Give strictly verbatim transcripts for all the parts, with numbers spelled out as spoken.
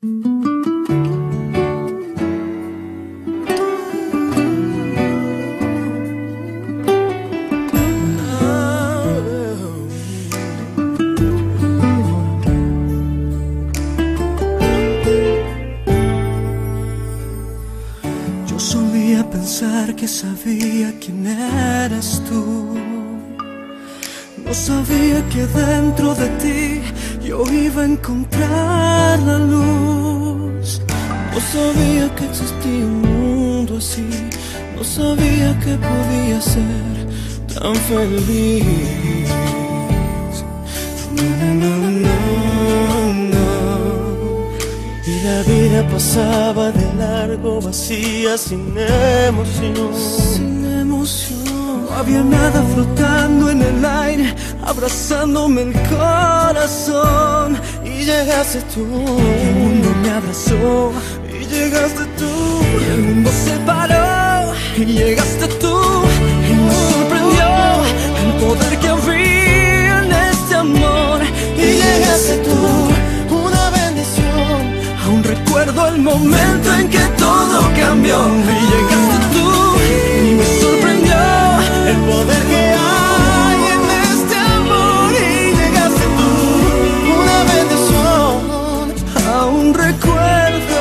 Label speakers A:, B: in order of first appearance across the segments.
A: Yo solía pensar que sabía quién eras tú. No sabía que dentro de ti yo iba a encontrar la luz. No sabía que existía un mundo así. No sabía que podía ser tan feliz. No, no, no, no. Y la vida pasaba de largo, vacía, sin emoción. Sin emoción. No había nada flotando en el aire, abrazándome el corazón. Y llegaste tú, y el mundo me abrazó. Y llegaste tú, y el mundo se paró. Y llegaste tú, y me sorprendió el poder que había en este amor. Y llegaste tú, una bendición. Aún recuerdo el momento en que todo cambió. Y llegaste tú, y me sorprendió el poder que hay en este amor. Y llegaste tú, una bendición. Aún recuerdo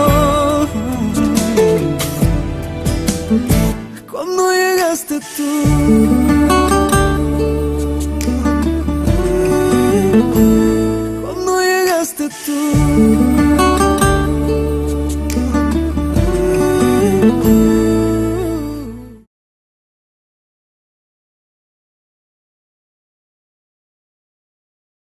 A: cuando llegaste tú.